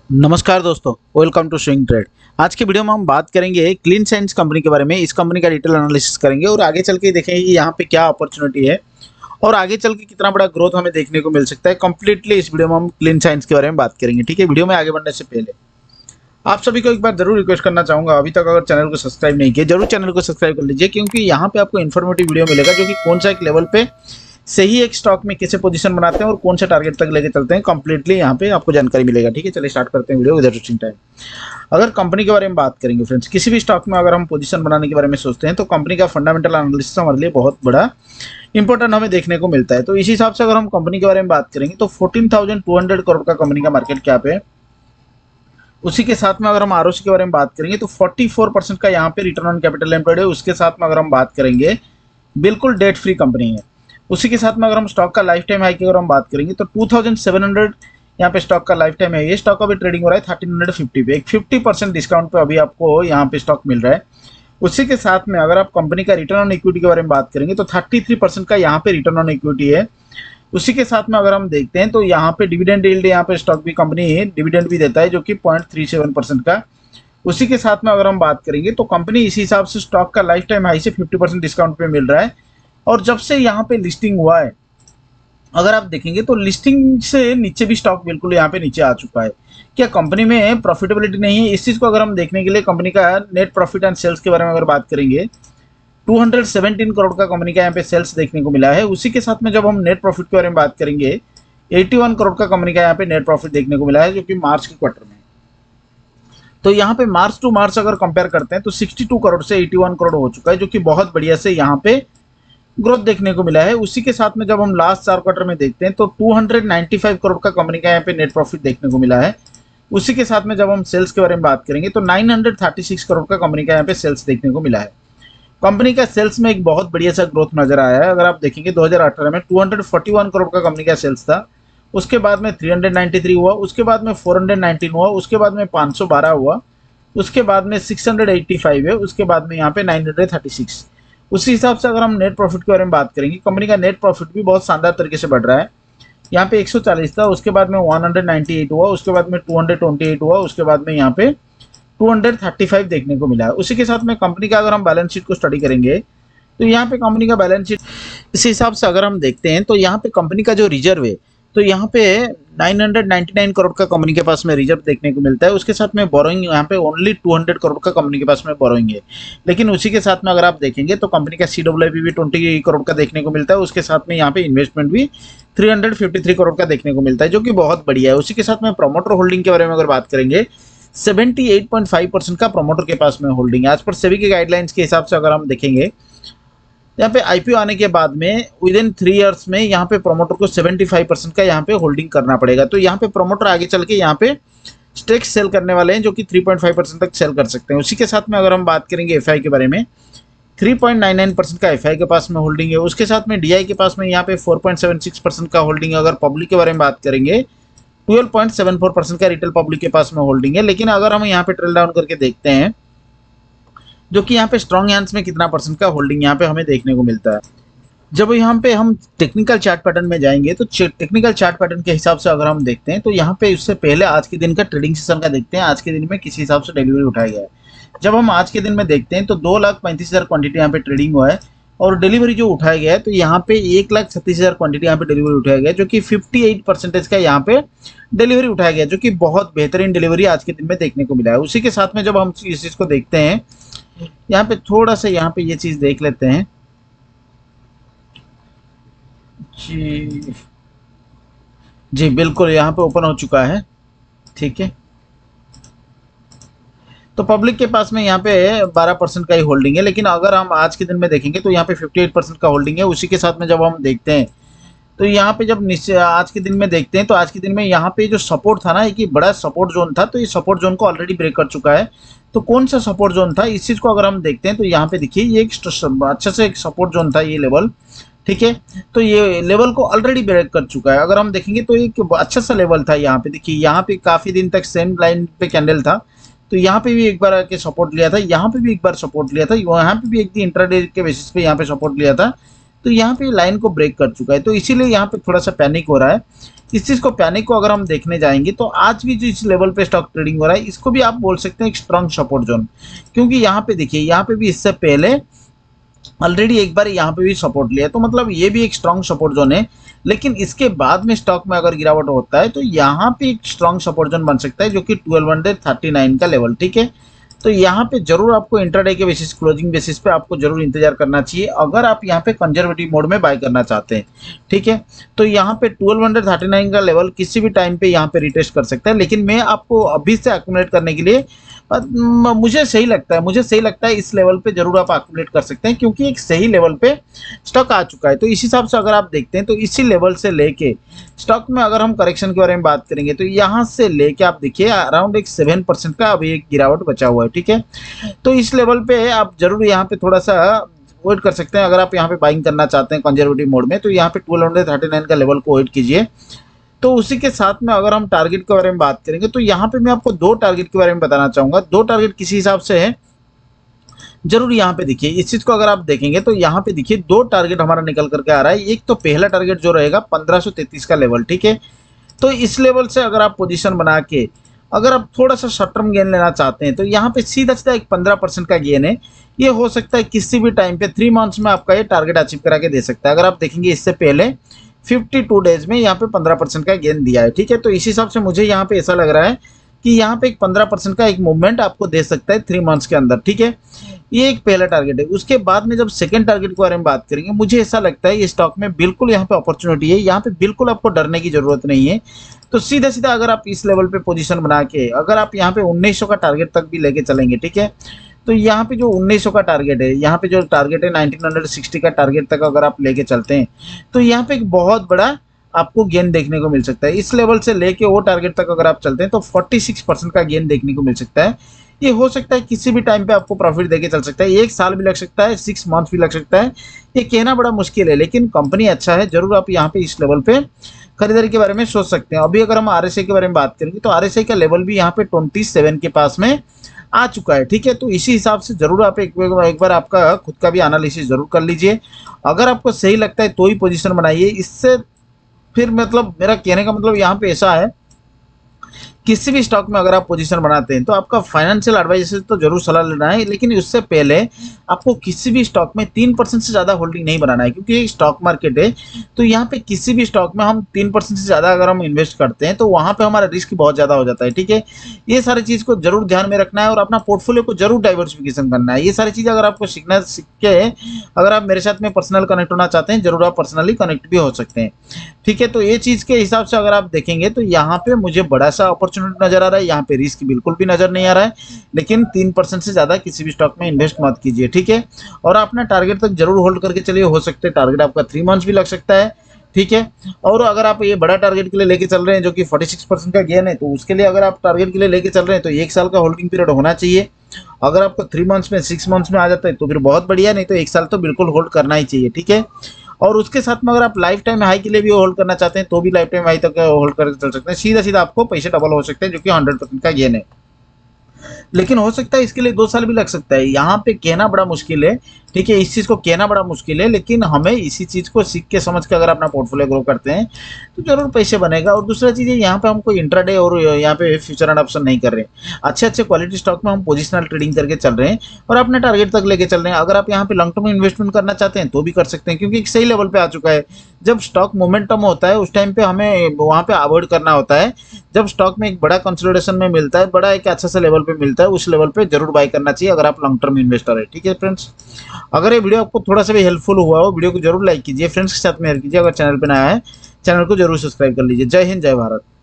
नमस्कार दोस्तों, welcome to swing trade. आज की वीडियो में हम बात करेंगे क्लीन साइंस कंपनी के बारे में। इस कंपनी का डिटेल एनालिसिस करेंगे और आगे चल के देखेंगे कि यहाँ पे क्या अपॉर्चुनिटी है और आगे चल के कितना बड़ा ग्रोथ हमें देखने को मिल सकता है। कंप्लीटली इस वीडियो में हम क्लीन साइंस के बारे में बात करेंगे। ठीक है, वीडियो में आगे बढ़ने से पहले आप सभी को एक बार जरूर रिक्वेस्ट करना चाहूंगा, अभी तक अगर चैनल को सब्सक्राइब नहीं किया जरूर चैनल को सब्सक्राइब कर लीजिए, क्योंकि यहाँ पे आपको इन्फॉर्मेटिव वीडियो मिलेगा जो कि कौन सा एक लेवल पे सही एक स्टॉक में कैसे पोजीशन बनाते हैं और कौन सा टारगेट तक लेके चलते हैं, कंप्लीटली यहाँ पे आपको जानकारी मिलेगा। ठीक है, चलिए स्टार्ट करते हैं वीडियो विदाउट वेस्टिंग टाइम। अगर कंपनी के बारे में बात करेंगे फ्रेंड्स, किसी भी स्टॉक में अगर हम पोजीशन बनाने के बारे में सोचते हैं तो कंपनी का फंडामेंटल एनालिसिस हमारे लिए बहुत बड़ा इंपॉर्टेंट हमें देखने को मिलता है। तो इस हिसाब से अगर हम कंपनी के बारे में बात करेंगे तो 14,200 करोड़ का कंपनी का मार्केट कैप है। उसी के साथ में अगर हम आरओसी के बारे में बात करेंगे तो 44% का यहाँ पे रिटर्न ऑन कैपिटल एम्प्लॉयड है। उसके साथ में अगर हम बात करेंगे बिल्कुल डेट फ्री कंपनी है। उसी के साथ में अगर हम स्टॉक का लाइफ टाइम हाई की अगर हम बात करेंगे तो 2700 यहाँ पे स्टॉक का लाइफ टाइम है। ये स्टॉक अभी ट्रेडिंग हो रहा है 1350 पे, एक 50% डिस्काउंट पे अभी आपको यहाँ पे स्टॉक मिल रहा है। उसी के साथ में अगर आप कंपनी का रिटर्न ऑन इक्विटी के बारे में बात करेंगे तो 33% का यहाँ पे रिटर्न ऑन इक्विटी है। उसी के साथ में अगर हम देखते हैं तो यहाँ पे डिविडेंड यील्ड, यहाँ पे स्टॉक भी कंपनी डिविडेंड भी देता है जो कि 0.37% का। उसी के साथ में अगर हम बात करेंगे तो कंपनी इस हिसाब से स्टॉक का लाइफ टाइम हाई से 50% डिस्काउंट पे मिल रहा है। और जब से यहाँ पे लिस्टिंग हुआ है अगर आप देखेंगे तो लिस्टिंग से नीचे भी स्टॉक बिल्कुल यहाँ पे नीचे आ चुका है। क्या कंपनी में प्रॉफिटेबिलिटी नहीं है? इस चीज़ को अगर हम देखने के लिए कंपनी का नेट प्रॉफिट एंड सेल्स के बारे में अगर बात करेंगे 217 करोड़ का कंपनी का यहाँ पे सेल्स देखने को मिला है। उसी के साथ में जब हम नेट प्रॉफिट के बारे में बात करेंगे 81 करोड़ का कंपनी का यहाँ पे नेट प्रॉफिट देखने को मिला है, जो कि मार्च के क्वार्टर में। तो यहाँ पे मार्च टू मार्च अगर कंपेयर करते हैं तो 62 करोड़ से 81 करोड़ हो चुका है, जो कि बहुत बढ़िया से यहाँ पे ग्रोथ देखने को मिला है। उसी के साथ में जब हम लास्ट 4 क्वार्टर में देखते हैं तो 295 करोड़ का कंपनी का यहाँ पे नेट प्रॉफिट देखने को मिला है। उसी के साथ में जब हम सेल्स के बारे में बात करेंगे तो 936 करोड़ का कंपनी का यहाँ पे सेल्स देखने को मिला है। कंपनी का सेल्स में एक बहुत बढ़िया सा ग्रोथ नजर आया है। अगर आप देखेंगे 2018 में 241 करोड़ का कंपनी का सेल्स था, उसके बाद में 393 हुआ, उसके बाद में 419 हुआ, उसके बाद में 512 हुआ, उसके बाद में 685 है, उसके बाद में यहाँ पे 936। उसी हिसाब से अगर हम नेट प्रॉफिट के बारे में बात करेंगे कंपनी का नेट प्रॉफिट भी बहुत शानदार तरीके से बढ़ रहा है। यहाँ पे 140 था, उसके बाद में 198 हुआ, उसके बाद में 228 हुआ, उसके बाद में यहाँ पे 235 देखने को मिला है। उसी के साथ में कंपनी का अगर हम बैलेंस शीट को स्टडी करेंगे तो यहाँ पे कंपनी का बैलेंस शीट इस हिसाब से अगर हम देखते हैं तो यहाँ पे कंपनी का जो रिजर्व है तो यहाँ पे 999 करोड़ का कंपनी के पास में रिजर्व देखने को मिलता है। उसके साथ में बोरोइंग यहाँ पे ओनली 200 करोड़ का कंपनी के पास में बोरोइंग है। लेकिन उसी के साथ में अगर आप देखेंगे तो कंपनी का CWIP भी 20 करोड़ का देखने को मिलता है। उसके साथ में यहाँ पे इन्वेस्टमेंट भी 353 करोड़ का देखने को मिलता है, जो कि बहुत बढ़िया है। उसी के साथ में प्रमोटर होल्डिंग के बारे में अगर बात करेंगे 78.5% का प्रमोटर के पास में होल्डिंग है। आज पर सेबी के गाइडलाइंस के हिसाब से अगर हम देखेंगे यहाँ पे IPO आने के बाद में विद इन 3 इयर्स में यहाँ पे प्रमोटर को 75% का यहाँ पे होल्डिंग करना पड़ेगा। तो यहाँ पे प्रमोटर आगे चल के यहाँ पे स्टेक सेल करने वाले हैं, जो कि 3.5% तक सेल कर सकते हैं। उसी के साथ में अगर हम बात करेंगे FI के बारे में 3.99% का FI के पास में होल्डिंग है। उसके साथ में DI के पास में यहाँ पे 4.76% का होल्डिंग है। अगर पब्लिक के बारे में बात करेंगे 12.74% का रिटेल पब्लिक के पास में होल्डिंग है। लेकिन अगर हम यहाँ पे ट्रेल डाउन करके देखते हैं जो कि यहाँ पे स्ट्रॉन्ग हैंड्स में कितना परसेंट का होल्डिंग यहाँ पे हमें देखने को मिलता है। जब यहाँ पे हम टेक्निकल चार्ट पैटर्न में जाएंगे तो टेक्निकल चार्ट पैटर्न के हिसाब से अगर हम देखते हैं तो यहाँ पे उससे पहले आज के दिन का ट्रेडिंग सेशन का देखते हैं। आज के दिन में किस हिसाब से डिलीवरी उठाया गया है। जब हम आज के दिन में देखते हैं तो 2,35,000 क्वांटिटी यहाँ पे ट्रेडिंग हुआ है और डिलीवरी जो उठाया गया है तो यहाँ पे 1,36,000 क्वांटिटी यहाँ पे डिलीवरी उठाया गया है, जो कि 58% का यहाँ पे डिलीवरी उठाया गया है, जो कि बहुत बेहतरीन डिलीवरी आज के दिन में देखने को मिला है। उसी के साथ में जब हम इस चीज़ को देखते हैं यहाँ पे थोड़ा सा यहाँ पे ये चीज देख लेते हैं जी बिल्कुल यहाँ पे ओपन हो चुका है। ठीक है, तो पब्लिक के पास में यहाँ पे 12% का ही होल्डिंग है। लेकिन अगर हम आज के दिन में देखेंगे तो यहाँ पे 58% का होल्डिंग है। उसी के साथ में जब हम देखते हैं तो यहाँ पे जब आज के दिन में देखते हैं तो आज के दिन में यहाँ पे जो सपोर्ट था ना, एक बड़ा सपोर्ट जोन था, तो ये सपोर्ट जोन को ऑलरेडी ब्रेक कर चुका है। तो कौन सा सपोर्ट जोन था इस चीज़ को अगर हम देखते हैं तो यहाँ पे देखिए ये एक अच्छा से एक सपोर्ट जोन था ये लेवल। ठीक है, तो ये लेवल को ऑलरेडी ब्रेक कर चुका है। अगर हम देखेंगे तो एक अच्छा सा लेवल था यहाँ पे, देखिए यहाँ पे काफ़ी दिन तक सेम लाइन पे कैंडल था, तो यहाँ पे भी एक बार आके सपोर्ट लिया था, यहाँ पे भी एक बार सपोर्ट लिया था, यहाँ पे भी एक दिन इंट्राडे के बेसिस पे यहाँ पे सपोर्ट लिया था। तो यहाँ पे लाइन को ब्रेक कर चुका है, तो इसीलिए यहाँ पे थोड़ा सा पैनिक हो रहा है। इस चीज़ को पैनिक को अगर हम देखने जाएंगे तो आज भी जो इस लेवल पे स्टॉक ट्रेडिंग हो रहा है इसको भी आप बोल सकते हैं एक स्ट्रांग सपोर्ट जोन, क्योंकि यहाँ पे देखिए यहाँ पे भी इससे पहले ऑलरेडी एक बार यहाँ पे भी सपोर्ट लिया, तो मतलब ये भी एक स्ट्रांग सपोर्ट जोन है। लेकिन इसके बाद में स्टॉक में अगर गिरावट होता है तो यहाँ पे एक स्ट्रांग सपोर्ट जोन बन सकता है जो कि 1239 का लेवल, ठीक है। तो यहाँ पे जरूर आपको इंट्राडे के बेसिस, क्लोजिंग बेसिस पे आपको जरूर इंतजार करना चाहिए अगर आप यहाँ पे कंजर्वेटिव मोड में बाय करना चाहते हैं, ठीक है। तो यहाँ पे 1239 का लेवल किसी भी टाइम पे यहाँ पे रिटेस्ट कर सकता है, लेकिन मैं आपको अभी से एक्यूमुलेट करने के लिए मुझे सही लगता है इस लेवल पे जरूर आप एक्यूमुलेट कर सकते हैं, क्योंकि एक सही लेवल पे स्टॉक आ चुका है। तो इस हिसाब से अगर आप देखते हैं तो इसी लेवल से लेके स्टॉक में अगर हम करेक्शन के बारे में बात करेंगे तो यहाँ से लेके आप देखिए अराउंड एक 7% का अभी एक गिरावट बचा हुआ है, ठीक है। तो इस लेवल पे आप जरूर यहाँ पे थोड़ा सा वेट कर सकते हैं। अगर आप यहाँ पे बाइंग करना चाहते हैं कंजर्वेटिव मोड में तो यहाँ पे 1239 का लेवल को वेट कीजिए। तो उसी के साथ में अगर हम टारगेट के बारे में बात करेंगे तो यहाँ पे मैं आपको 2 टारगेट के बारे में बताना चाहूंगा। 2 टारगेट किसी हिसाब से है जरूर यहाँ पे देखिए, इस चीज को अगर आप देखेंगे तो यहाँ पे देखिए 2 टारगेट हमारा निकल करके आ रहा है। एक तो पहला टारगेट जो रहेगा 1533 का लेवल, ठीक है। तो इस लेवल से अगर आप पोजीशन बना के अगर आप थोड़ा सा शॉर्ट टर्म गेन लेना चाहते हैं तो यहाँ पे सीधा सीधा एक 15% का गेन है। ये हो सकता है किसी भी टाइम पे 3 मंथ्स में आपका ये टारगेट अचीव करा के दे सकता है। अगर आप देखेंगे इससे पहले 52 डेज में यहाँ पे 15% का गेन दिया है, ठीक है। तो इस हिसाब से मुझे यहाँ पे ऐसा लग रहा है कि यहाँ पे एक 15% का एक मूवमेंट आपको दे सकता है 3 मंथ्स के अंदर, ठीक है। ये एक पहला टारगेट है। उसके बाद में जब सेकंड टारगेट के बारे में बात करेंगे, मुझे ऐसा लगता है ये स्टॉक में बिल्कुल यहाँ पे अपॉर्चुनिटी है, यहाँ पे बिल्कुल आपको डरने की जरूरत नहीं है। तो सीधा सीधा अगर आप इस लेवल पे पोजीशन बना के अगर आप यहाँ पे 1900 का टारगेट तक भी लेके चलेंगे, ठीक है। तो यहाँ पे जो 1900 का टारगेट है, यहाँ पे जो टारगेट है 1960 का टारगेट तक अगर आप लेके चलते हैं तो यहाँ पे एक बहुत बड़ा आपको गेन देखने को मिल सकता है। इस लेवल से लेके वो टारगेट तक अगर आप चलते हैं तो 46% का गेन देखने को मिल सकता है। ये हो सकता है किसी भी टाइम पे आपको प्रॉफिट देके चल सकता है, 1 साल भी लग सकता है, 6 मंथ भी लग सकता है। ये कहना बड़ा मुश्किल है, लेकिन कंपनी अच्छा है, जरूर आप यहाँ पे इस लेवल पे खरीदारी के बारे में सोच सकते हैं। अभी अगर हम RSI के बारे में बात करेंगे तो RSI का लेवल भी यहाँ पे 27 के पास में आ चुका है, ठीक है। तो इसी हिसाब से जरूर आप एक बार आपका खुद का भी एनालिसिस जरूर कर लीजिए। अगर आपको सही लगता है तो ही पोजीशन बनाइए। इससे फिर मतलब मेरा कहने का मतलब यहाँ पे ऐसा है, किसी भी स्टॉक में अगर आप पोजीशन बनाते हैं तो आपका फाइनेंशियल एडवाइजर से तो जरूर सलाह लेना है, लेकिन उससे पहले आपको किसी भी स्टॉक में 3% से ज़्यादा होल्डिंग नहीं बनाना है, क्योंकि ये स्टॉक मार्केट है। तो यहाँ पे किसी भी स्टॉक में हम 3% से ज़्यादा अगर हम इन्वेस्ट करते हैं तो वहाँ पे हमारा रिस्क बहुत ज़्यादा हो जाता है, ठीक है। ये सारी चीज़ को जरूर ध्यान में रखना है और अपना पोर्टफोलियो को जरूर डाइवर्सिफिकेशन करना है। ये सारी चीज़ अगर आपको सीख के अगर आप मेरे साथ में पर्सनल कनेक्ट होना चाहते हैं जरूर आप पर्सनली कनेक्ट भी हो सकते हैं, ठीक है। तो ये चीज़ के हिसाब से अगर आप देखेंगे तो यहाँ पे मुझे बड़ा सा अपॉर्चुनिटी नजर आ रहा है, यहाँ पे रिस्क बिल्कुल भी नजर नहीं आ रहा है। लेकिन 3% से ज्यादा किसी भी स्टॉक में इन्वेस्ट मत कीजिए, ठीक है। और अपना टारगेट तक जरूर होल्ड करके चलिए, हो सकता है टारगेट आपका 3 मंथ्स भी लग सकता है, ठीक है। और अगर आप ये बड़ा टारगेट के लिए लेके चल रहे हैं जो कि 46% का गेन है, तो उसके लिए अगर आप टारगेट के लिए लेके चल रहे हैं तो 1 साल का होल्डिंग पीरियड होना चाहिए। अगर आपको 3 मंथ्स में 6 मंथ्स में आ जाता है तो फिर बहुत बढ़िया, नहीं तो 1 साल तो बिल्कुल होल्ड करना ही चाहिए, ठीक है। और उसके साथ में अगर आप लाइफ टाइम हाई के लिए भी होल्ड करना चाहते हैं तो भी लाइफ टाइम हाई तक होल्ड करके चल सकते हैं। सीधा सीधा आपको पैसे डबल हो सकते हैं, जो कि 100% का गेन है। लेकिन हो सकता है इसके लिए 2 साल भी लग सकता है, यहाँ पे कहना बड़ा मुश्किल है, ठीक है। इस चीज़ को कहना बड़ा मुश्किल है, लेकिन हमें इसी चीज़ को सीख के समझ के अगर अपना पोर्टफोलियो ग्रो करते हैं तो जरूर पैसे बनेगा। और दूसरा चीज़ है, यहाँ पे हम कोई इंट्राडे और यहाँ पे फ्यूचर एंड ऑप्शन नहीं कर रहे हैं। अच्छे अच्छे क्वालिटी स्टॉक में हम पोजिशनल ट्रेडिंग करके चल रहे हैं और अपने टारगेट तक लेके चल रहे हैं। अगर आप यहाँ पे लॉन्ग टर्म इन्वेस्टमेंट करना चाहते हैं तो भी कर सकते हैं, क्योंकि एक सही लेवल पे आ चुका है। जब स्टॉक मोमेंटम होता है उस टाइम पे हमें वहाँ पे अवॉइड करना होता है। जब स्टॉक में एक बड़ा कंसोलिडेशन में मिलता है, बड़ा एक अच्छा सा लेवल पे मिलता है, उस लेवल पे जरूर बाय करना चाहिए अगर आप लॉन्ग टर्म इन्वेस्टर है, ठीक है फ्रेंड्स। अगर ये वीडियो आपको थोड़ा सा भी हेल्पफुल हुआ हो, वीडियो को जरूर लाइक कीजिए, फ्रेंड्स के साथ में शेयर कीजिए। अगर चैनल पे नया है चैनल को जरूर सब्सक्राइब कर लीजिए। जय हिंद, जय भारत।